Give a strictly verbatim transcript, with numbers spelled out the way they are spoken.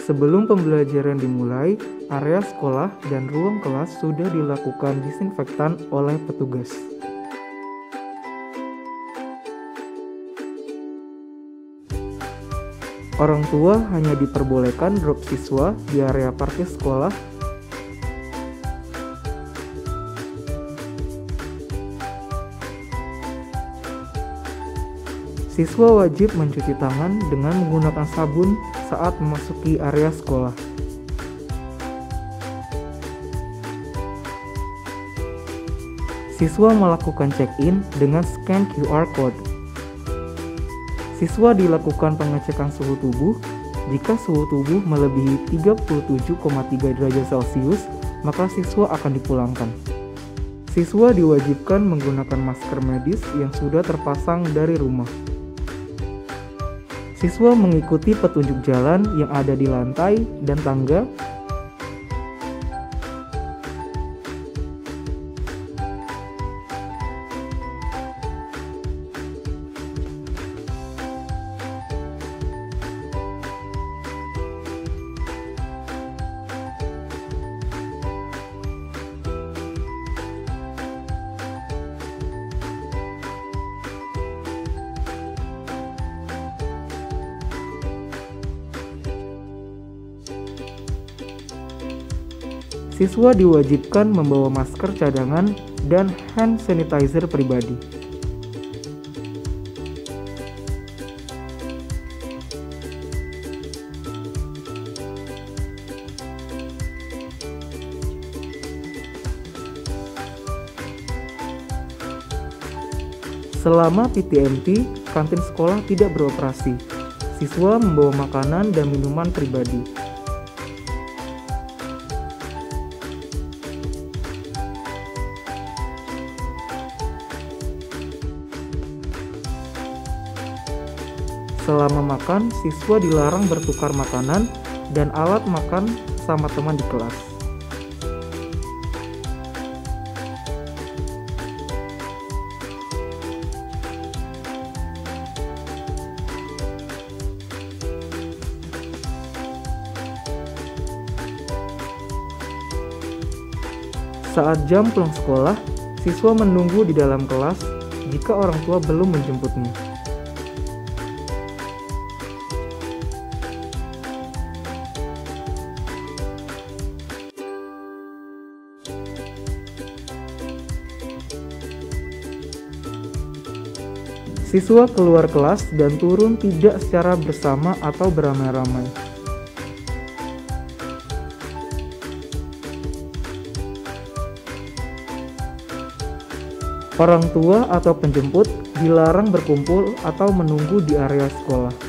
Sebelum pembelajaran dimulai, area sekolah dan ruang kelas sudah dilakukan disinfektan oleh petugas. Orang tua hanya diperbolehkan drop siswa di area parkir sekolah. Siswa wajib mencuci tangan dengan menggunakan sabun saat memasuki area sekolah. Siswa melakukan check-in dengan scan Q R code. Siswa dilakukan pengecekan suhu tubuh. Jika suhu tubuh melebihi tiga puluh tujuh koma tiga derajat Celcius, maka siswa akan dipulangkan. Siswa diwajibkan menggunakan masker medis yang sudah terpasang dari rumah. Siswa mengikuti petunjuk jalan yang ada di lantai dan tangga. Siswa diwajibkan membawa masker cadangan dan hand sanitizer pribadi. Selama P T M T, kantin sekolah tidak beroperasi. Siswa membawa makanan dan minuman pribadi. Selama makan, siswa dilarang bertukar makanan dan alat makan sama teman di kelas. Saat jam pulang sekolah, siswa menunggu di dalam kelas jika orang tua belum menjemputnya. Siswa keluar kelas dan turun tidak secara bersama atau beramai-ramai. Orang tua atau penjemput dilarang berkumpul atau menunggu di area sekolah.